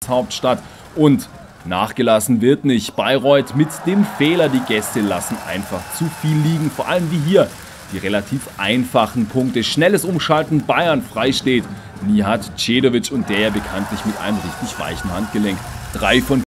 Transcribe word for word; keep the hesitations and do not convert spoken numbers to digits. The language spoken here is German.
Landeshauptstadt. Und nachgelassen wird nicht. Bayreuth mit dem Fehler, die Gäste lassen einfach zu viel liegen. Vor allem wie hier die relativ einfachen Punkte. Schnelles Umschalten, Bayern frei steht. Nihat Cedovic und der ja bekanntlich mit einem richtig weichen Handgelenk. Drei von